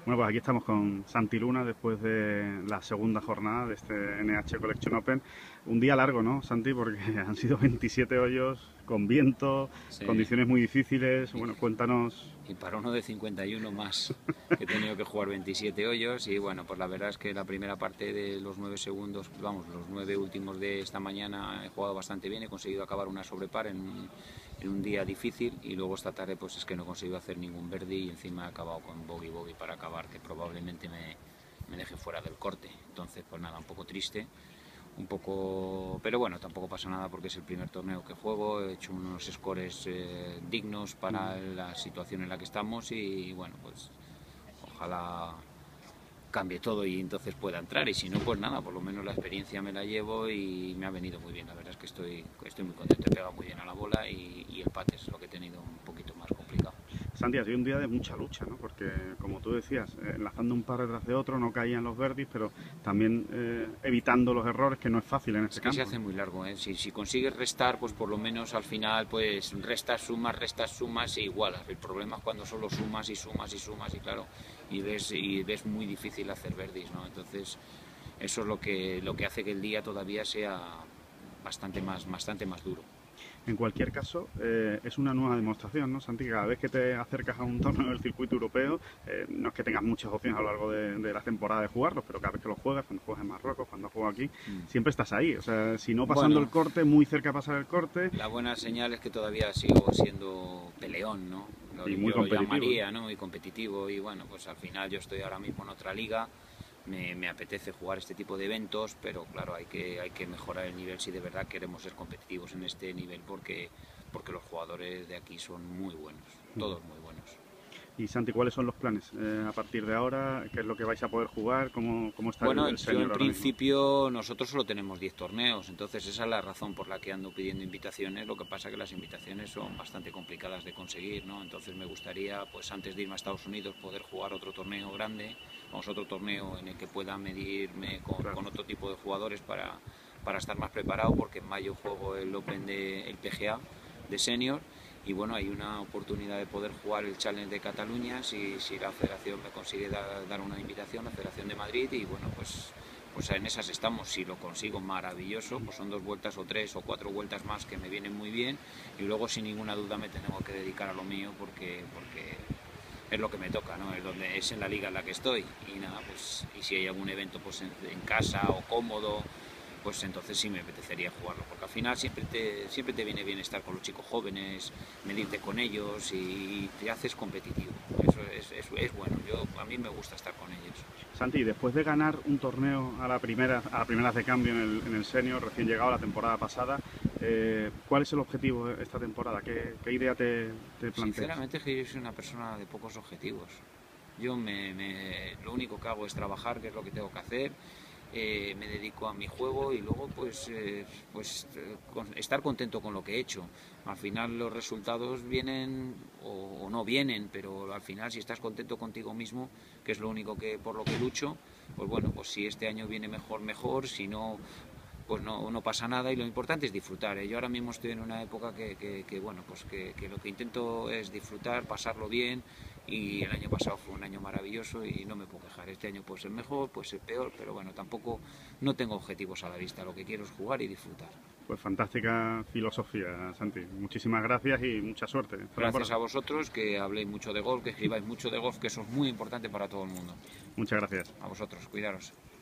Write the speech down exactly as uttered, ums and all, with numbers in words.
Bueno, pues aquí estamos con Santi Luna después de la segunda jornada de este N H Collection Open. Un día largo, ¿no, Santi? Porque han sido veintisiete hoyos, con viento, Sí. condiciones muy difíciles. Bueno, cuéntanos. Y para uno de cincuenta y uno más, he tenido que jugar veintisiete hoyos y bueno, pues la verdad es que la primera parte de los nueve segundos, vamos, los nueve últimos de esta mañana he jugado bastante bien, he conseguido acabar una sobrepar en, en un día difícil y luego esta tarde pues es que no he conseguido hacer ningún birdie y encima he acabado con bogey bogey para acabar, que probablemente me, me deje fuera del corte. Entonces pues nada, un poco triste. Un poco, pero bueno, tampoco pasa nada porque es el primer torneo que juego, he hecho unos scores eh, dignos para la situación en la que estamos y bueno, pues ojalá cambie todo y entonces pueda entrar, y si no, pues nada, por lo menos la experiencia me la llevo y me ha venido muy bien. La verdad es que estoy, estoy muy contento, he pegado muy bien a la bola y, y el pate es lo que he tenido un poquito más complicado. Santi, ha sido un día de mucha lucha, ¿no? Porque, como tú decías, eh, enlazando un par detrás de otro, no caían los birdies, pero también eh, evitando los errores, que no es fácil en este Es que campo. se hace muy largo, ¿eh? Si, si consigues restar, pues por lo menos al final, pues restas, sumas, restas, sumas e igualas. El problema es cuando solo sumas y sumas y sumas y claro, y ves, y ves muy difícil hacer birdies, ¿no? Entonces, eso es lo que, lo que hace que el día todavía sea bastante más, bastante más duro. En cualquier caso, eh, es una nueva demostración, ¿no, Santi? Cada vez que te acercas a un torneo del circuito europeo, eh, no es que tengas muchas opciones a lo largo de, de la temporada de jugarlos, pero cada vez que los juegas, cuando juegas en Marruecos, cuando juego aquí, mm. siempre estás ahí. O sea, si no pasando bueno, el corte, muy cerca de pasar el corte. La buena señal es que todavía sigo siendo peleón, ¿no? Lo, y muy yo lo competitivo. llamaría, ¿no? Muy competitivo y bueno, pues al final yo estoy ahora mismo en otra liga. Me, me apetece jugar este tipo de eventos, pero claro, hay que, hay que mejorar el nivel si de verdad queremos ser competitivos en este nivel, porque, porque los jugadores de aquí son muy buenos, todos muy buenos. Y Santi, ¿cuáles son los planes eh, a partir de ahora? ¿Qué es lo que vais a poder jugar? ¿Cómo, cómo está bueno, el, el senior yo en ahora principio mismo? Nosotros solo tenemos diez torneos, entonces esa es la razón por la que ando pidiendo invitaciones. Lo que pasa es que las invitaciones son bastante complicadas de conseguir, ¿no? Entonces me gustaría, pues antes de irme a Estados Unidos, poder jugar otro torneo grande, vamos, otro torneo en el que pueda medirme con, claro. con otro tipo de jugadores para, para estar más preparado, porque en mayo juego el Open de el P G A de senior. Y bueno, hay una oportunidad de poder jugar el Challenge de Cataluña si, si la federación me consigue da, dar una invitación, la Federación de Madrid, y bueno, pues, pues en esas estamos. Si lo consigo, maravilloso, pues son dos vueltas o tres o cuatro vueltas más que me vienen muy bien, y luego sin ninguna duda me tengo que dedicar a lo mío porque, porque es lo que me toca, ¿no? Es, donde, es en la liga en la que estoy, y nada, pues y si hay algún evento pues en, en casa o cómodo, pues entonces sí me apetecería jugarlo, porque al final siempre te, siempre te viene bien estar con los chicos jóvenes, medirte con ellos y te haces competitivo. Eso es, es, es bueno, yo, a mí me gusta estar con ellos. Santi, después de ganar un torneo a la primera, a la primera de cambio en el, en el senior, recién llegado la temporada pasada, eh, ¿cuál es el objetivo de esta temporada? ¿Qué, qué idea te, te planteas? Sinceramente es que yo soy una persona de pocos objetivos. Yo me, me, lo único que hago es trabajar, que es lo que tengo que hacer. Eh, me dedico a mi juego y luego pues, eh, pues eh, con, estar contento con lo que he hecho. Al final los resultados vienen o, o no vienen, pero al final si estás contento contigo mismo, que es lo único que por lo que lucho, pues bueno, pues si este año viene mejor, mejor, si no, pues no, no pasa nada, y lo importante es disfrutar, ¿eh? Yo ahora mismo estoy en una época que, que, que bueno, pues que, que lo que intento es disfrutar, pasarlo bien, y el año pasado fue un año maravilloso y no me puedo quejar. Este año puede ser mejor, puede ser peor, pero bueno, tampoco no tengo objetivos a la vista, lo que quiero es jugar y disfrutar. Pues fantástica filosofía, Santi. Muchísimas gracias y mucha suerte. Gracias a vosotros, que habléis mucho de golf, que escribáis mucho de golf, que eso es muy importante para todo el mundo. Muchas gracias. A vosotros, cuidaros.